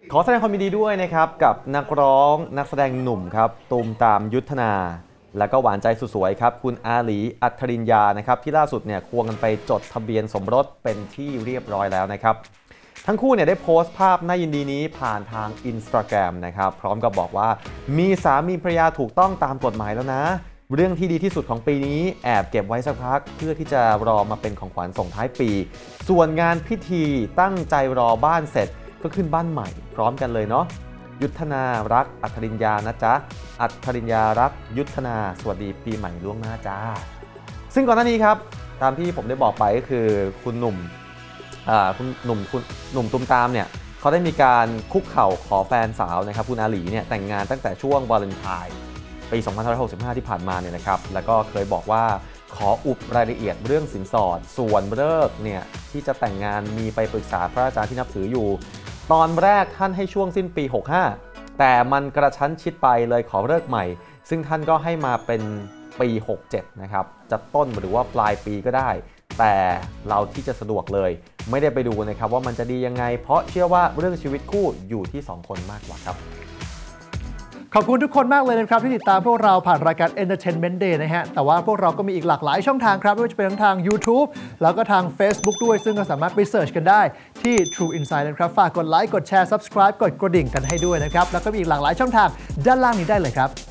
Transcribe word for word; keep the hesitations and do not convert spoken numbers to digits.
ขอแสดงความยินดีด้วยนะครับกับนักร้องนักแสดงหนุ่มครับตูมตามยุทธนาแล้วก็หวานใจสุดสวยครับคุณอาหลีอัธรินยานะครับที่ล่าสุดเนี่ยควงกันไปจดทะเบียนสมรสเป็นที่เรียบร้อยแล้วนะครับทั้งคู่เนี่ยได้โพสต์ภาพน่ายินดีนี้ผ่านทาง Instagram นะครับพร้อมกับบอกว่ามีสามีภรรยาถูกต้องตามกฎหมายแล้วนะเรื่องที่ดีที่สุดของปีนี้แอบเก็บไว้สักพักเพื่อที่จะรอมาเป็นของขวัญส่งท้ายปีส่วนงานพิธีตั้งใจรอบ้านเสร็จก็ขึ้นบ้านใหม่พร้อมกันเลยเนาะยุทธนารักอัธรินยานะจ๊ะอัธรินยารักยุทธนาสวัสดีปีใหม่ล่วงหน้าจ้าซึ่งก่อนหน้านี้ครับตามที่ผมได้บอกไปก็คือคุณหนุ่มคุณหนุ่มคุณหนุ่มตุ้มตามเนี่ยเขาได้มีการคุกเข่าขอแฟนสาวนะครับคุณอาหลีเนี่ยแต่งงานตั้งแต่ช่วงวาเลนไทน์ปีสองพันห้าร้อยหกสิบห้าที่ผ่านมาเนี่ยนะครับแล้วก็เคยบอกว่าขออุบรายละเอียดเรื่องสินสอดส่วนฤกษ์เนี่ยที่จะแต่งงานมีไปปรึกษาพระอาจารย์ที่นับถืออยู่ตอนแรกท่านให้ช่วงสิ้นปีหกสิบห้าแต่มันกระชั้นชิดไปเลยขอฤกษ์ใหม่ซึ่งท่านก็ให้มาเป็นปีหกสิบเจ็ดนะครับจะต้นหรือว่าปลายปีก็ได้แต่เราที่จะสะดวกเลยไม่ได้ไปดูนะครับว่ามันจะดียังไงเพราะเชื่อว่าเรื่องชีวิตคู่อยู่ที่สองคนมากกว่าครับขอบคุณทุกคนมากเลยนะครับที่ติดตามพวกเราผ่านรายการ Entertainment Day นะฮะแต่ว่าพวกเราก็มีอีกหลากหลายช่องทางครับไม่ว่าจะเป็นทั้งทาง YouTube แล้วก็ทาง Facebook ด้วยซึ่งก็สามารถไปเสิร์ชกันได้ที่ True Insight นะครับฝากกดไลค์กดแชร์ Subscribe กดกระดิ่งกันให้ด้วยนะครับแล้วก็มีอีกหลากหลายช่องทางด้านล่างนี้ได้เลยครับ